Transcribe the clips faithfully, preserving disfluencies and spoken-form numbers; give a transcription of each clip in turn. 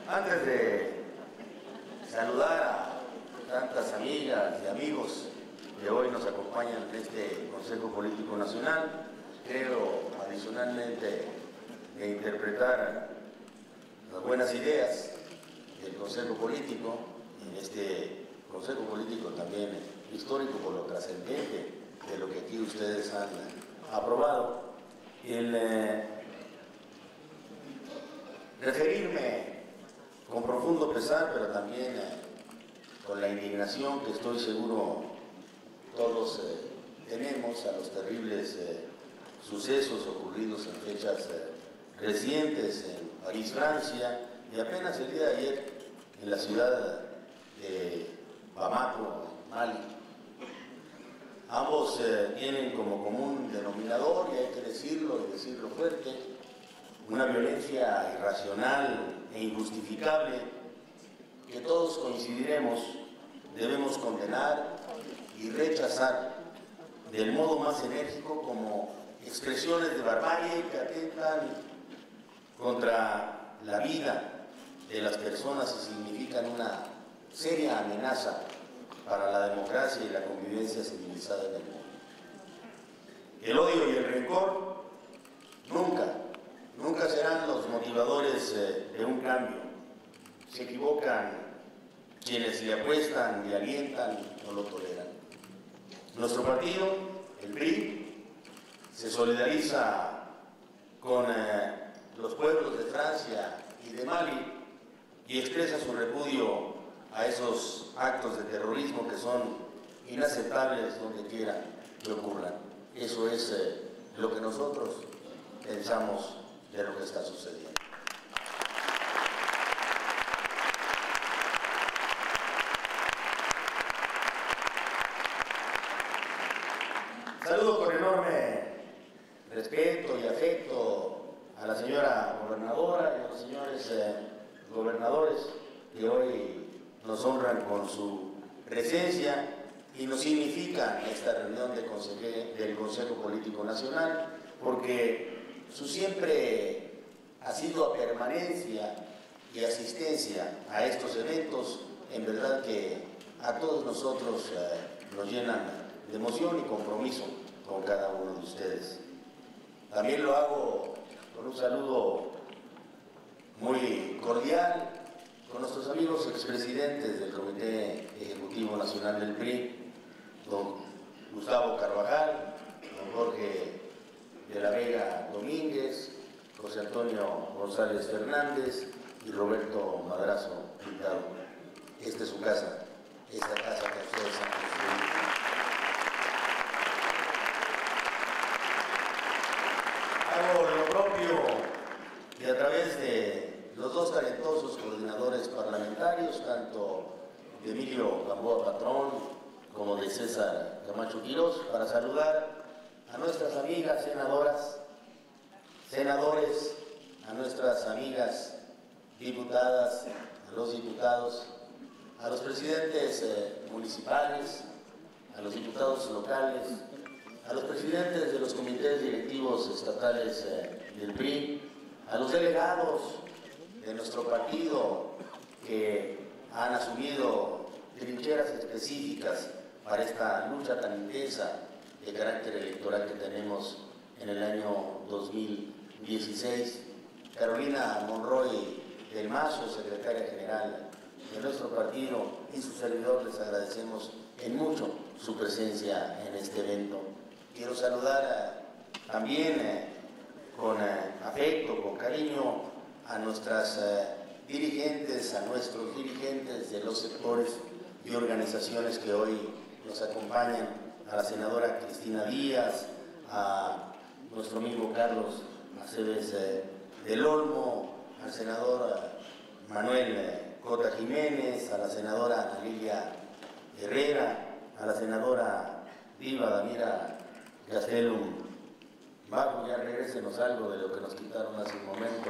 Antes de saludar a tantas amigas y amigos que hoy nos acompañan en este Consejo Político Nacional, creo adicionalmente de interpretar las buenas ideas del Consejo Político, en este Consejo Político también histórico por lo trascendente de lo que aquí ustedes han aprobado, el eh, referirme con profundo pesar, pero también eh, con la indignación que estoy seguro todos eh, tenemos a los terribles eh, sucesos ocurridos en fechas eh, recientes en París, Francia, y apenas el día de ayer en la ciudad de Bamako, en Mali. Ambos eh, tienen como común denominador, y hay que decirlo y decirlo fuerte, una violencia irracional e injustificable que todos coincidiremos debemos condenar y rechazar del modo más enérgico como expresiones de barbarie que atentan contra la vida de las personas y significan una seria amenaza para la democracia y la convivencia civilizada en el mundo. El odio y el rencor nunca, nunca serán los motivadores eh, de un cambio. Se equivocan quienes le apuestan, le alientan, no lo toleran. Nuestro partido, el P R I, se solidariza con eh, los pueblos de Francia y de Mali y expresa su repudio a esos actos de terrorismo que son inaceptables donde quiera que ocurran. Eso es eh, lo que nosotros pensamos de lo que está sucediendo. Saludo con enorme respeto y afecto a la señora gobernadora y a los señores eh, gobernadores que hoy nos honran con su presencia y nos significan esta reunión del Consejo, del Consejo Político Nacional, porque su siempre ha sido permanencia y asistencia a estos eventos, en verdad que a todos nosotros eh, nos llenan de emoción y compromiso con cada uno de ustedes. También lo hago con un saludo muy cordial con nuestros amigos expresidentes del Comité Ejecutivo Nacional del P R I, don Gustavo Carvajal, don Jorge de la Vega Domínguez, José Antonio González Fernández y Roberto Madrazo Pintado. Esta es su casa, esta casa que ustedes han construido. Hago lo propio y a través de los dos talentosos coordinadores parlamentarios, tanto de Emilio Gamboa Patrón como de César Camacho Quirós, para saludar a nuestras amigas senadoras, senadores, a nuestras amigas diputadas, a los diputados, a los presidentes eh, municipales, a los diputados locales, a los presidentes de los comités directivos estatales eh, del P R I, a los delegados de nuestro partido que han asumido trincheras específicas para esta lucha tan intensa de carácter electoral que tenemos en el año dos mil dieciséis. Carolina Monroy del Mazo, secretaria general de nuestro partido, y su servidor les agradecemos en mucho su presencia en este evento. Quiero saludar a, también eh, con eh, afecto, con cariño, a nuestras eh, dirigentes, a nuestros dirigentes de los sectores y organizaciones que hoy nos acompañan, a la senadora Cristina Díaz, a nuestro amigo Carlos Aceves eh, del Olmo, al senador eh, Manuel eh, Cota Jiménez, a la senadora Ana Lilia Herrera, a la senadora Diva Damira Gastelum Bajo. Ya regrésenos algo de lo que nos quitaron hace un momento.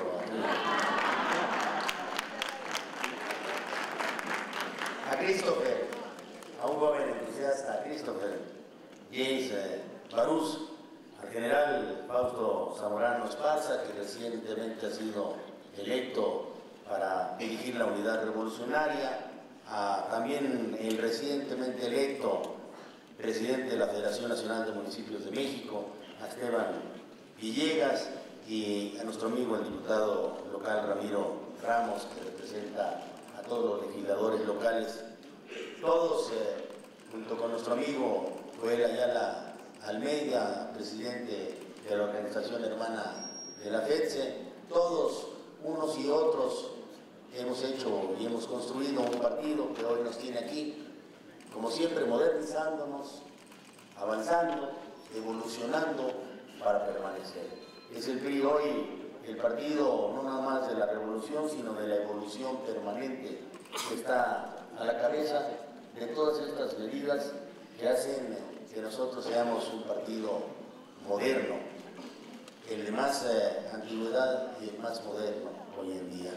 A Christopher, a un joven entusiasta, a Christopher James eh, Barús, al general Fausto Zamorano Esparza, que recientemente ha sido electo para dirigir la unidad revolucionaria, a también el recientemente electo presidente de la Federación Nacional de Municipios de México, a Esteban Villegas, y a nuestro amigo el diputado local Ramiro Ramos, que representa a todos los legisladores locales. Todos, eh, junto con nuestro amigo Joel Ayala Almeida, presidente de la organización hermana de la FEDSE, todos, unos y otros, hemos hecho y hemos construido un partido que hoy nos tiene aquí, como siempre, modernizándonos, avanzando, evolucionando para permanecer. Es el P R I hoy el partido no nada más de la revolución, sino de la evolución permanente, que está a la cabeza de todas estas medidas que hacen que nosotros seamos un partido moderno, el de más eh, antigüedad y el más moderno hoy en día.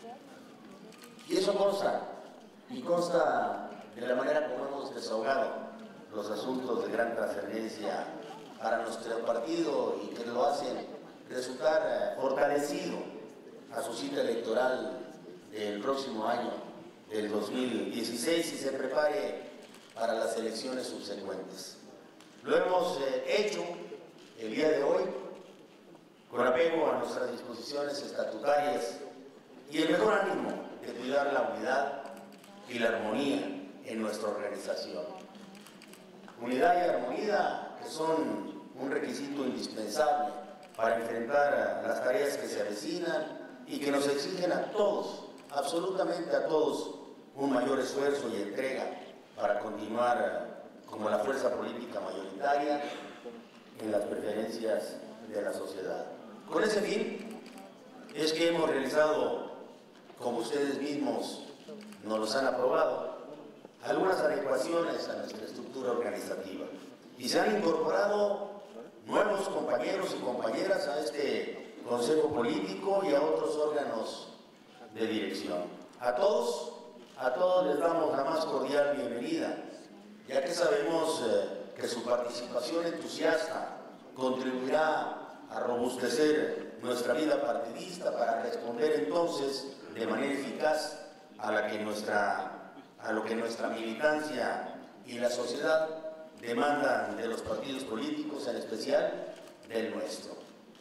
Y eso consta, y consta de la manera como hemos desahogado los asuntos de gran trascendencia para nuestro partido y que lo hacen resultar eh, fortalecido a su cita electoral del próximo año, del dos mil dieciséis, y se prepare para las elecciones subsecuentes. Lo hemos eh, hecho el día de hoy con apego a nuestras disposiciones estatutarias y el mejor ánimo de cuidar la unidad y la armonía en nuestra organización. Unidad y armonía que son un requisito indispensable para enfrentar las tareas que se avecinan y que nos exigen a todos, absolutamente a todos, un mayor esfuerzo y entrega para continuar como la fuerza política mayoritaria en las preferencias de la sociedad. Con ese fin es que hemos realizado, como ustedes mismos nos los han aprobado, algunas adecuaciones a nuestra estructura organizativa y se han incorporado nuevos compañeros y compañeras a este Consejo Político y a otros órganos de dirección. A todos, a todos les damos la más cordial bienvenida, ya que sabemos eh, que su participación entusiasta contribuirá a robustecer nuestra vida partidista para responder entonces de manera eficaz a, la que nuestra, a lo que nuestra militancia y la sociedad demandan de los partidos políticos, en especial del nuestro.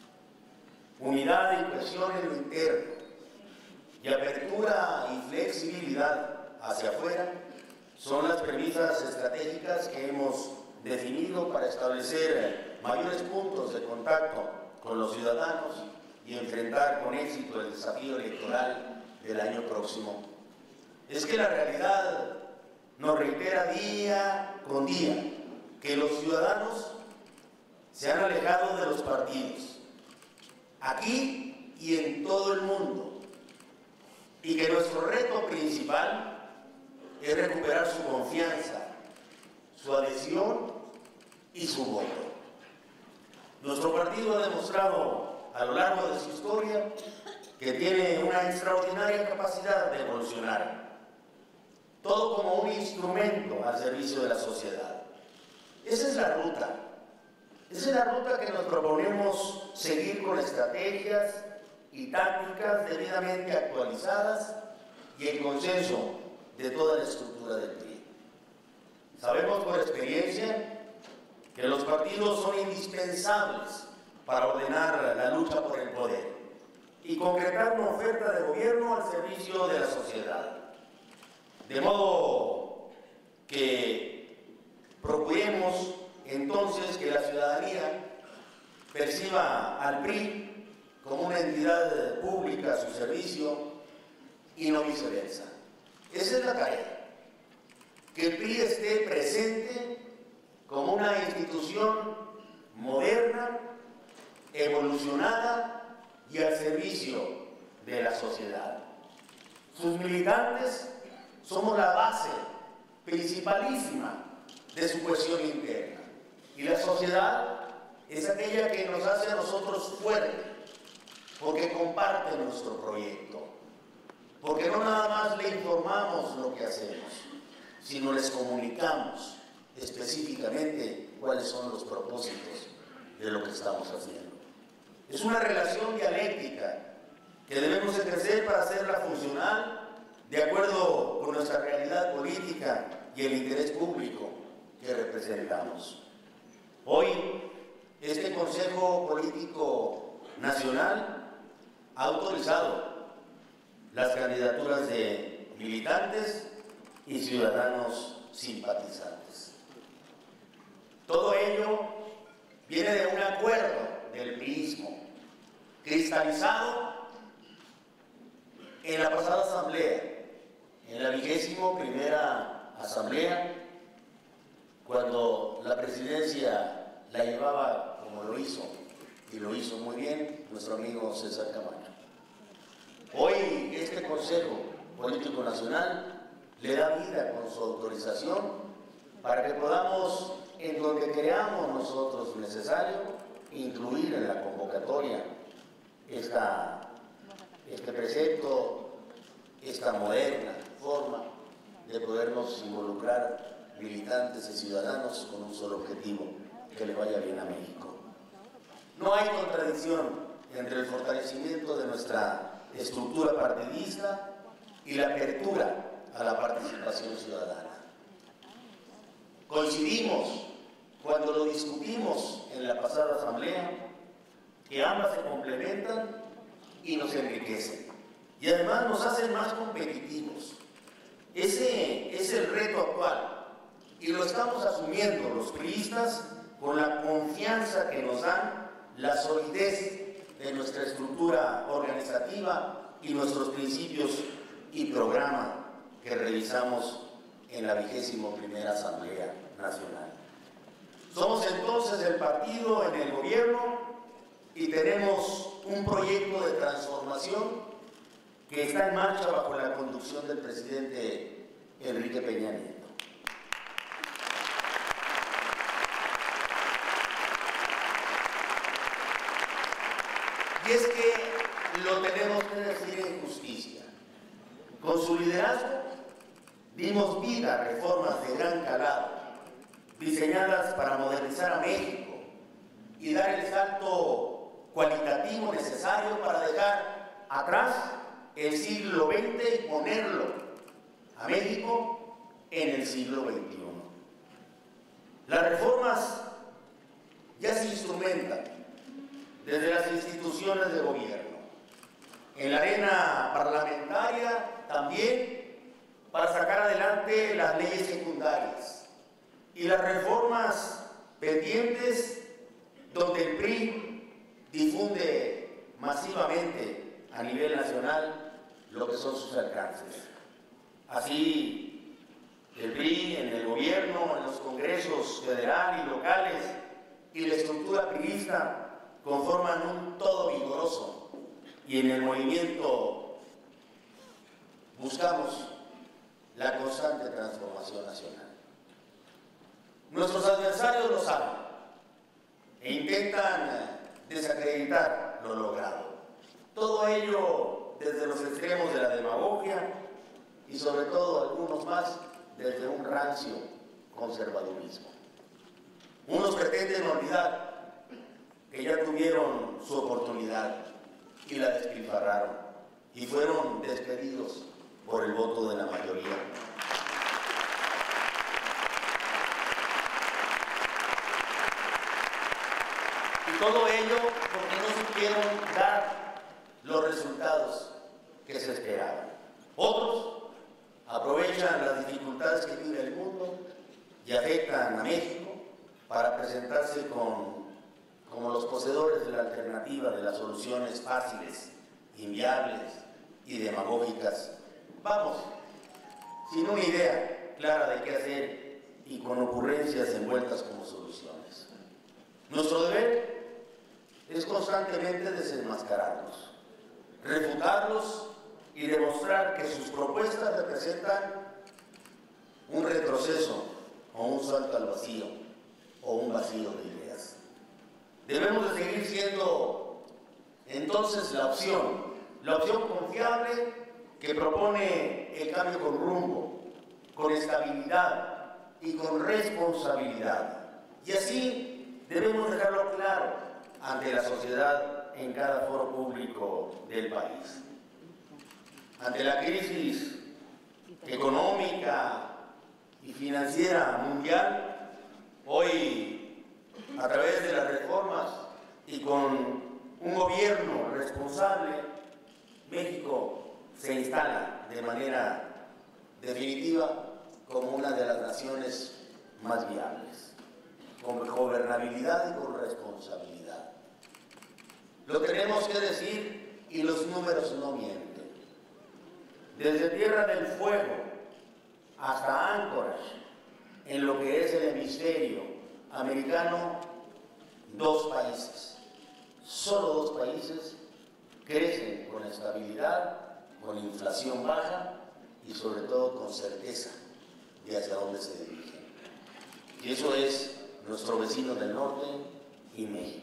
Unidad y cohesión en lo interno y apertura y flexibilidad hacia afuera son las premisas estratégicas que hemos definido para establecer mayores puntos de contacto con los ciudadanos y enfrentar con éxito el desafío electoral del año próximo. Es que la realidad nos reitera día con día que los ciudadanos se han alejado de los partidos, aquí y en todo el mundo, y que nuestro reto principal es recuperar su confianza, su adhesión y su voto. Nuestro partido ha demostrado a lo largo de su historia que tiene una extraordinaria capacidad de evolucionar, todo como un instrumento al servicio de la sociedad. Esa es la ruta, esa es la ruta que nos proponemos seguir con estrategias y tácticas debidamente actualizadas y en consenso de toda la estructura del P R I. Sabemos por experiencia que los partidos son indispensables para ordenar la lucha por el poder y concretar una oferta de gobierno al servicio de la sociedad. De modo que procuremos entonces que la ciudadanía perciba al P R I como una entidad pública a su servicio y no viceversa. Esa es la tarea, que el P R I esté presente como una institución moderna, evolucionada y al servicio de la sociedad. Sus militantes somos la base principalísima de su cohesión interna y la sociedad es aquella que nos hace a nosotros fuertes porque comparte nuestro proyecto, porque no nada más le informamos lo que hacemos, sino les comunicamos específicamente cuáles son los propósitos de lo que estamos haciendo. Es una relación dialéctica que debemos ejercer para hacerla funcional de acuerdo con nuestra realidad política y el interés público que representamos. Hoy, este Consejo Político Nacional ha autorizado las candidaturas de militantes y ciudadanos simpatizantes. Todo ello viene de un acuerdo del priismo, cristalizado en la pasada asamblea, en la vigésimo primera asamblea, cuando la presidencia la llevaba como lo hizo, y lo hizo muy bien, nuestro amigo César Camacho. Hoy este Consejo Político Nacional le da vida con su autorización para que podamos, en donde creamos nosotros necesario, incluir en la convocatoria esta, este precepto, esta moderna forma de podernos involucrar militantes y ciudadanos con un solo objetivo, que le vaya bien a México. No hay contradicción entre el fortalecimiento de nuestra estructura partidista y la apertura a la participación ciudadana. Coincidimos cuando lo discutimos en la pasada asamblea, que ambas se complementan y nos enriquecen, y además nos hacen más competitivos. Ese es el reto actual, y lo estamos asumiendo los priistas con la confianza que nos dan la solidez de nuestra estructura organizativa y nuestros principios y programa que revisamos en la vigésimo primera Asamblea Nacional. Somos entonces el partido en el gobierno y tenemos un proyecto de transformación que está en marcha bajo la conducción del presidente Enrique Peña Nieto. Y es que lo tenemos que decir en justicia. Con su liderazgo dimos vida a reformas de gran calado, diseñadas para modernizar a México y dar el salto cualitativo necesario para dejar atrás el siglo veinte y ponerlo a México en el siglo veintiuno. Las reformas ya se instrumentan desde las instituciones de gobierno, en la arena parlamentaria también, para sacar adelante las leyes secundarias y las reformas pendientes, donde el P R I difunde masivamente a nivel nacional lo que son sus alcances. Así, el P R I en el gobierno, en los congresos federal y locales, y la estructura priista conforman un todo vigoroso, y en el movimiento buscamos la constante transformación nacional. Nuestros adversarios lo saben e intentan desacreditar lo logrado. Todo ello desde los extremos de la demagogia y sobre todo algunos más desde un rancio conservadurismo. Unos pretenden olvidar que ya tuvieron su oportunidad y la despilfarraron y fueron despedidos por el voto de la mayoría. Y todo ello porque no supieron dar los resultados que se esperaban. Otros aprovechan las dificultades que vive el mundo y afectan a México para presentarse con como los poseedores de la alternativa de las soluciones fáciles, inviables y demagógicas. Vamos, sin una idea clara de qué hacer y con ocurrencias envueltas como soluciones. Nuestro deber es constantemente desenmascararlos, refutarlos y demostrar que sus propuestas representan un retroceso o un salto al vacío o un vacío de ideas. Debemos de seguir siendo entonces la opción, la opción confiable que propone el cambio con rumbo, con estabilidad y con responsabilidad. Y así debemos dejarlo claro ante la sociedad en cada foro público del país. ante la crisis económica y financiera mundial, hoy, a través de las reformas y con un gobierno responsable, México se instala de manera definitiva como una de las naciones más viables, con gobernabilidad y con responsabilidad. Lo tenemos que decir y los números no mienten. Desde Tierra del Fuego hasta Anchorage, en lo que es el hemisferio americano, dos países, solo dos países crecen con estabilidad, con inflación baja y sobre todo con certeza de hacia dónde se dirigen. Y eso es nuestro vecino del norte y México.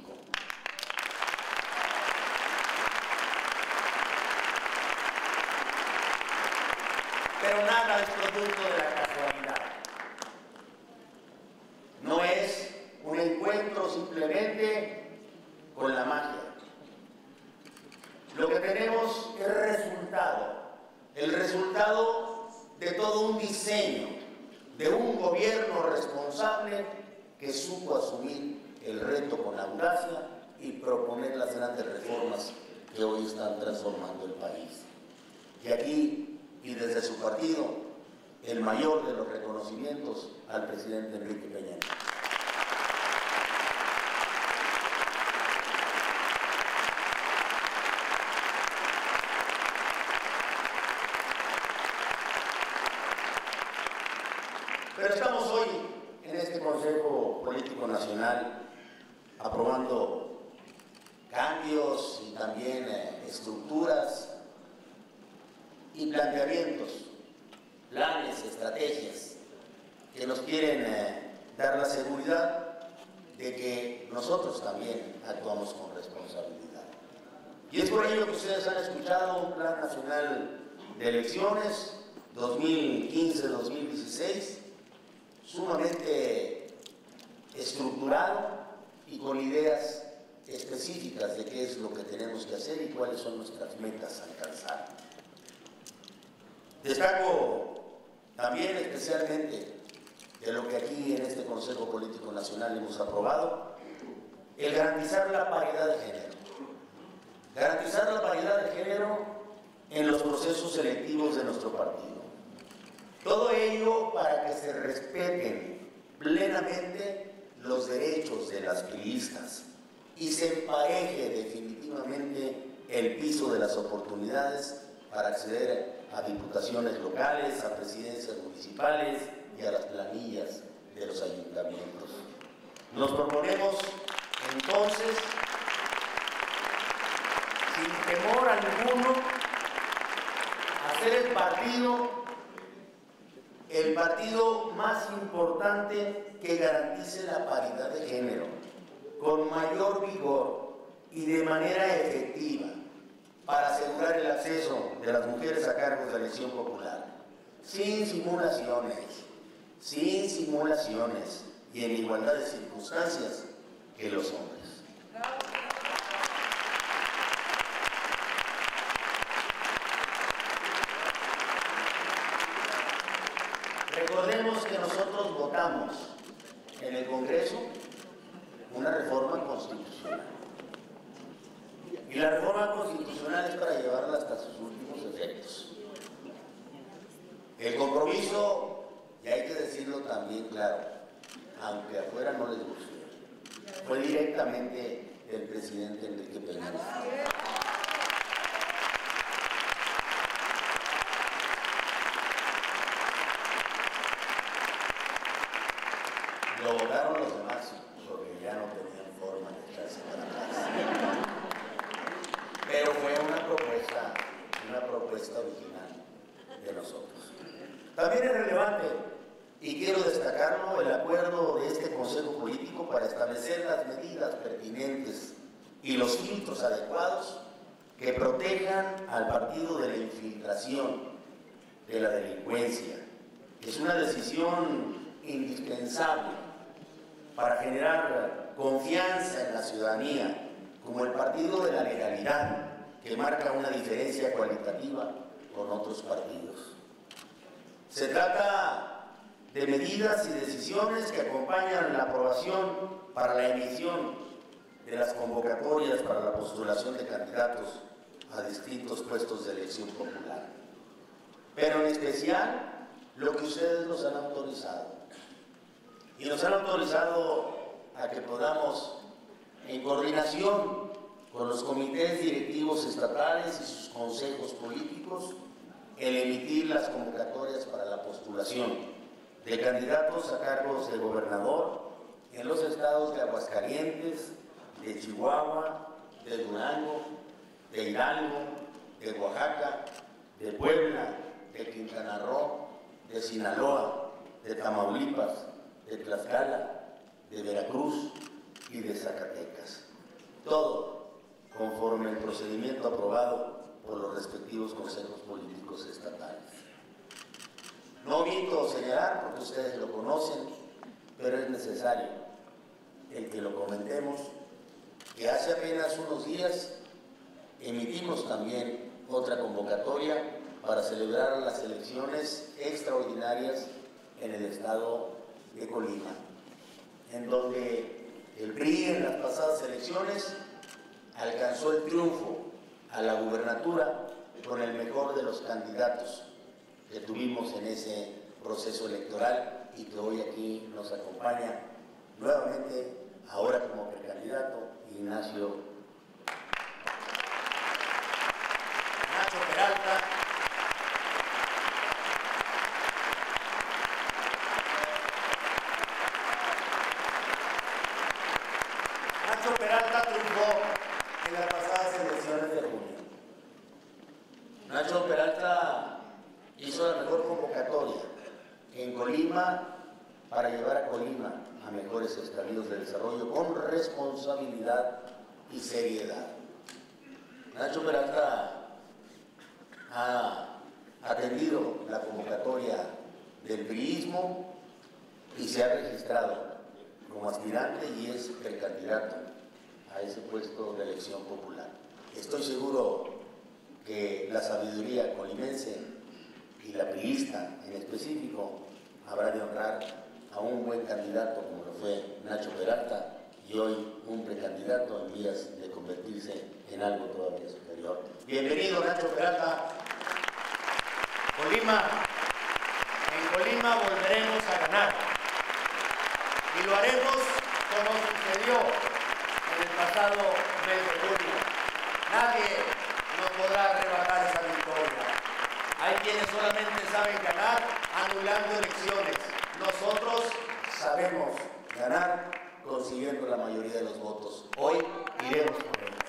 Pero nada es producto de la casualidad. No es un encuentro simplemente con la magia. Lo que tenemos es resultado, el resultado de todo un diseño, de un gobierno responsable que supo asumir el reto con audacia y proponer las grandes reformas que hoy están transformando el país. Y aquí, y desde su partido, el mayor de los reconocimientos al presidente Enrique Peña Nieto. Pero estamos hoy en este Consejo Político Nacional aprobando cambios y también eh, estructuras y planteamientos, planes, estrategias que nos quieren eh, dar la seguridad de que nosotros también actuamos con responsabilidad. Y es por ello que ustedes han escuchado un Plan Nacional de Elecciones dos mil quince a dos mil dieciséis, sumamente estructurado y con ideas específicas de qué es lo que tenemos que hacer y cuáles son nuestras metas a alcanzar. Destaco también especialmente de lo que aquí en este Consejo Político Nacional hemos aprobado, el garantizar la paridad de género. Garantizar la paridad de género en los procesos selectivos de nuestro partido. Todo ello para que se respeten plenamente los derechos de las priistas y se empareje definitivamente el piso de las oportunidades para acceder a diputaciones locales, a presidencias municipales y a las planillas de los ayuntamientos. Nos proponemos entonces, sin temor alguno, hacer el partido el partido más importante que garantice la paridad de género, con mayor vigor y de manera efectiva, para asegurar el acceso de las mujeres a cargos de elección popular, sin simulaciones, sin simulaciones y en igualdad de circunstancias que los hombres. Recordemos que nosotros votamos en el Congreso una reforma constitucional. Y la reforma constitucional es para llevarla hasta sus últimos efectos. El compromiso, y hay que decirlo también claro, aunque afuera no les guste, fue directamente del presidente Enrique Peña Nieto. Lo votaron los demás porque ya no tenían forma de echarse para atrás. Pero fue una propuesta, una propuesta original de nosotros. También es relevante, y quiero destacarlo, el acuerdo de este Consejo Político para establecer las medidas pertinentes y los filtros adecuados que protejan al partido de la infiltración, de la delincuencia. Es una decisión indispensable para generar confianza en la ciudadanía, como el partido de la legalidad, que marca una diferencia cualitativa con otros partidos. Se trata de medidas y decisiones que acompañan la aprobación para la emisión de las convocatorias para la postulación de candidatos a distintos puestos de elección popular. Pero en especial lo que ustedes nos han autorizado. Y nos han autorizado a que podamos, en coordinación con los comités directivos estatales y sus consejos políticos, el emitir las convocatorias para la postulación de candidatos a cargos de gobernador en los estados de Aguascalientes, de Chihuahua, de Durango, de Hidalgo, de Oaxaca, de Puebla, de Quintana Roo, de Sinaloa, de Tamaulipas, de Tlaxcala, de Veracruz y de Zacatecas. Todo conforme el procedimiento aprobado por los respectivos consejos políticos estatales. No omito señalar, porque ustedes lo conocen, pero es necesario el que lo comentemos, que hace apenas unos días emitimos también otra convocatoria para celebrar las elecciones extraordinarias en el estado de Colima, en donde el P R I en las pasadas elecciones alcanzó el triunfo a la gubernatura con el mejor de los candidatos que tuvimos en ese proceso electoral y que hoy aquí nos acompaña nuevamente, ahora como precandidato, Ignacio Nacho Peralta. Nacho Peralta triunfó en las pasadas elecciones de junio. Nacho Peralta hizo la mejor convocatoria en Colima para llevar a Colima a mejores estadios de desarrollo con responsabilidad y seriedad. Nacho Peralta ha atendido la convocatoria del priismo y se ha registrado como aspirante y es el candidato a ese puesto de elección popular. Estoy seguro que la sabiduría colimense y la priista en específico habrá de honrar a un buen candidato como lo fue Nacho Peralta y hoy un precandidato en vías de convertirse en algo todavía superior. Bienvenido, Nacho Peralta. Colima, en Colima volveremos a ganar y lo haremos como sucedió en el pasado mes de junio. Nadie nos podrá arrebatar esa victoria. Hay quienes solamente saben ganar anulando elecciones. Nosotros sabemos ganar consiguiendo la mayoría de los votos. Hoy iremos por ellos.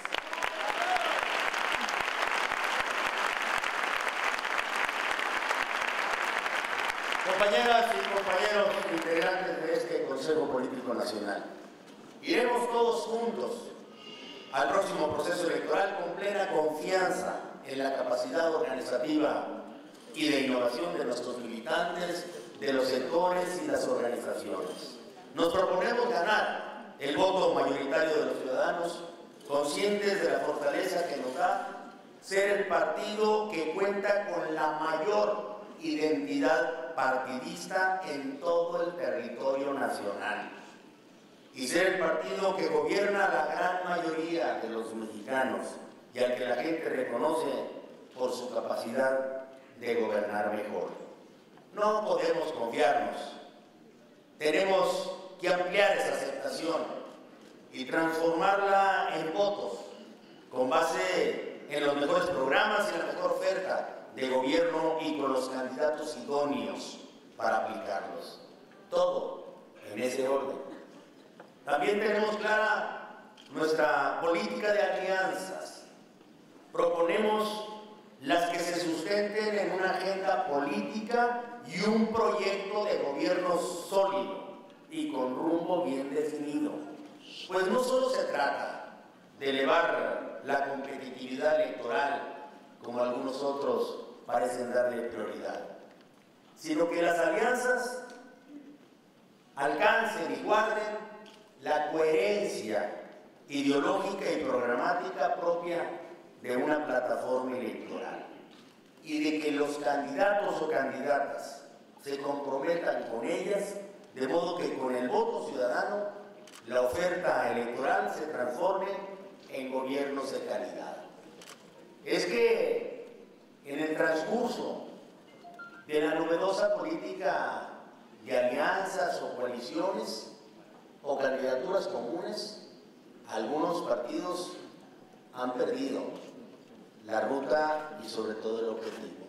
Compañeras y compañeros integrantes de este Consejo Político Nacional, iremos todos juntos al próximo proceso electoral con plena confianza en la capacidad organizativa y de innovación de nuestros militantes, de los sectores y las organizaciones. Nos proponemos ganar el voto mayoritario de los ciudadanos, conscientes de la fortaleza que nos da ser el partido que cuenta con la mayor identidad partidista en todo el territorio nacional y ser el partido que gobierna a la gran mayoría de los mexicanos y al que la gente reconoce por su capacidad de gobernar mejor. No podemos confiarnos. Tenemos que ampliar esa aceptación y transformarla en votos con base en los mejores programas y la mejor oferta de gobierno y con los candidatos idóneos para aplicarlos. Todo en ese orden. También tenemos clara nuestra política de alianzas. Proponemos las que se sustenten en una agenda política y un proyecto de gobierno sólido y con rumbo bien definido. Pues no solo se trata de elevar la competitividad electoral, como algunos otros parecen darle prioridad, sino que las alianzas alcancen y guarden la coherencia ideológica y programática propia de una plataforma electoral. y de que los candidatos o candidatas se comprometan con ellas, de modo que con el voto ciudadano la oferta electoral se transforme en gobiernos de calidad. Es que en el transcurso de la novedosa política de alianzas o coaliciones o candidaturas comunes, algunos partidos han perdido la ruta y sobre todo el objetivo.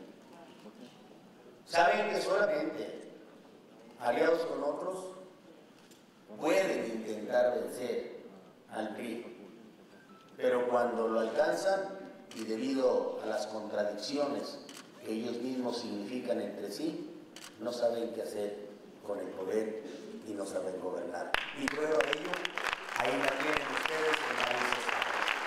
Saben que solamente aliados con otros pueden intentar vencer al P R I, pero cuando lo alcanzan y debido a las contradicciones que ellos mismos significan entre sí, no saben qué hacer con el poder y no saben gobernar. Y prueba de ello, ahí la tienen ustedes en varios estados.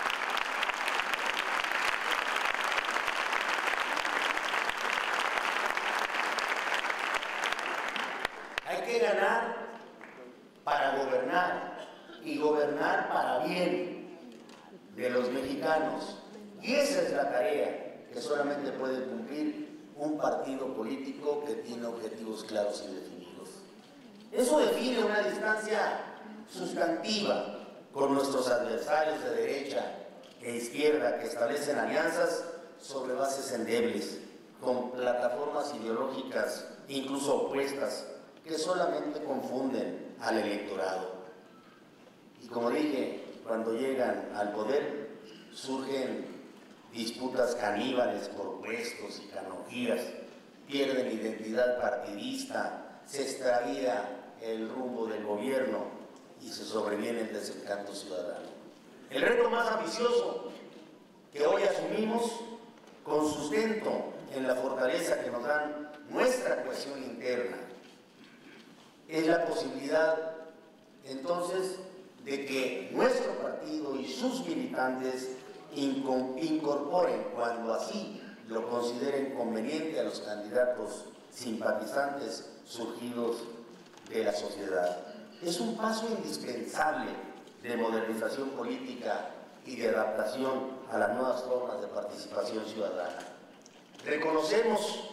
Hay que ganar para gobernar y gobernar para bien de los mexicanos. Y esa es la tarea que solamente puede cumplir un partido político que tiene objetivos claros y definidos. Eso define una distancia sustantiva con nuestros adversarios de derecha e izquierda que establecen alianzas sobre bases endebles, con plataformas ideológicas incluso opuestas que solamente confunden al electorado. Y como dije, cuando llegan al poder surgen disputas caníbales por puestos y canonjías, pierden identidad partidista, se extravía el rumbo del gobierno y se sobreviene el desencanto ciudadano. El reto más ambicioso que hoy asumimos, con sustento en la fortaleza que nos dan nuestra cohesión interna, es la posibilidad entonces de que nuestro partido y sus militantes incorporen, cuando así lo consideren conveniente, a los candidatos simpatizantes surgidos de la sociedad. Es un paso indispensable de modernización política y de adaptación a las nuevas formas de participación ciudadana. Reconocemos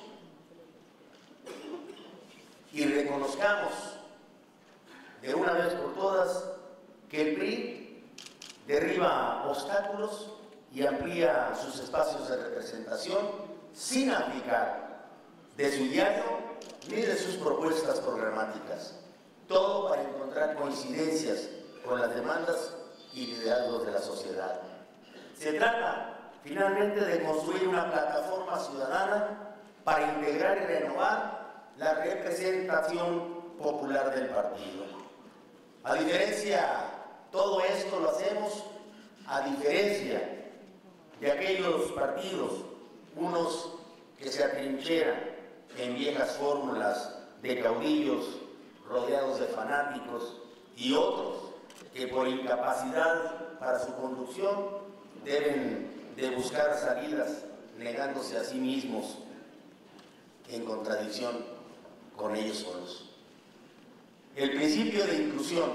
y reconozcamos de una vez por todas que el P R I derriba obstáculos y amplía sus espacios de representación sin abdicar de su diario ni de sus propuestas programáticas. Todo para encontrar coincidencias con las demandas y liderazgos de la sociedad. Se trata finalmente de construir una plataforma ciudadana para integrar y renovar la representación popular del partido. A diferencia, todo esto lo hacemos a diferencia de aquellos partidos, unos que se atrincheran en viejas fórmulas de caudillos rodeados de fanáticos y otros que por incapacidad para su conducción deben de buscar salidas negándose a sí mismos en contradicción con ellos solos. El principio de inclusión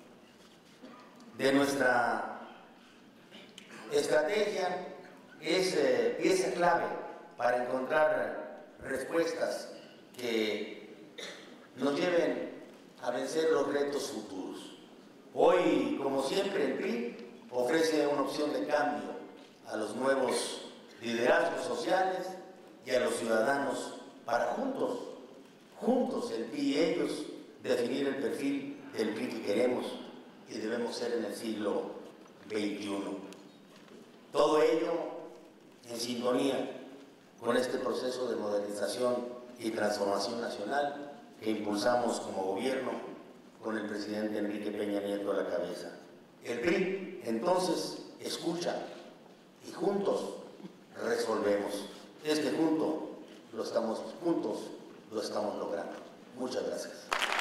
de nuestra estrategia es eh, pieza clave para encontrar respuestas que nos lleven a vencer los retos futuros. Hoy, como siempre, el P R I ofrece una opción de cambio a los nuevos liderazgos sociales y a los ciudadanos para juntos, juntos el P R I y ellos, definir el perfil del P R I que queremos y debemos ser en el siglo veintiuno. Todo ello en sintonía con este proceso de modernización y transformación nacional que impulsamos como gobierno con el presidente Enrique Peña Nieto a la cabeza. El P R I, entonces, escucha y juntos resolvemos. Es que juntos lo estamos, juntos lo estamos logrando. Muchas gracias.